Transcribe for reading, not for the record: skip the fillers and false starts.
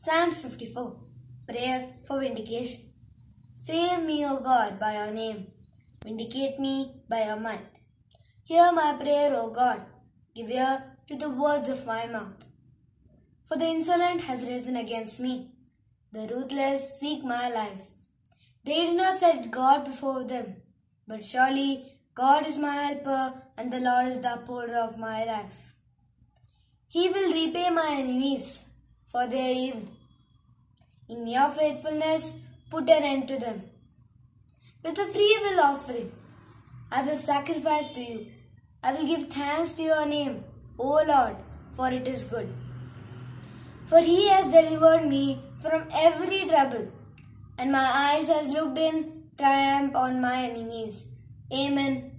Psalm 54. Prayer for Vindication. Save me, O God, by your name. Vindicate me by your might. Hear my prayer, O God. Give ear to the words of my mouth. For the insolent has risen against me. The ruthless seek my life. They do not set God before them. But surely God is my helper, and the Lord is the upholder of my life. He will repay my enemies for their evil. In your faithfulness, put an end to them. With a free will offering, I will sacrifice to you. I will give thanks to your name, O Lord, for it is good. For he has delivered me from every trouble, and my eyes has looked in triumph on my enemies. Amen.